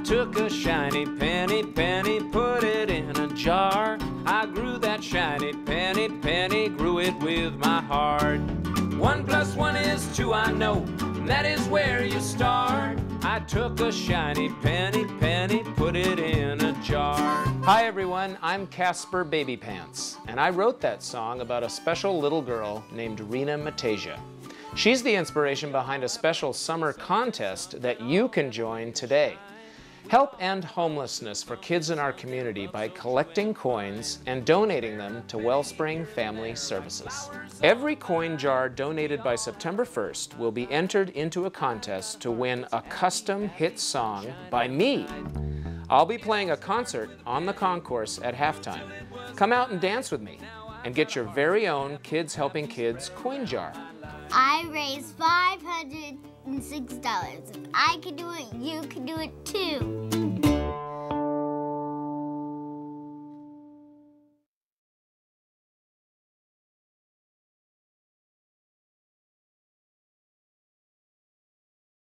took a shiny penny, put it in a jar. I grew that shiny penny, grew it with my heart. 1 + 1 is 2, I know, and that is where you start. I took a shiny penny, put it in a jar. Hi everyone, I'm Casper Babypants, and I wrote that song about a special little girl named Rena Matasia. She's the inspiration behind a special summer contest that you can join today. Help end homelessness for kids in our community by collecting coins and donating them to Wellspring Family Services. Every coin jar donated by September 1st will be entered into a contest to win a custom hit song by me. I'll be playing a concert on the concourse at halftime. Come out and dance with me and get your very own Kids Helping Kids coin jar. I raised $506. If I can do it, you can do it too.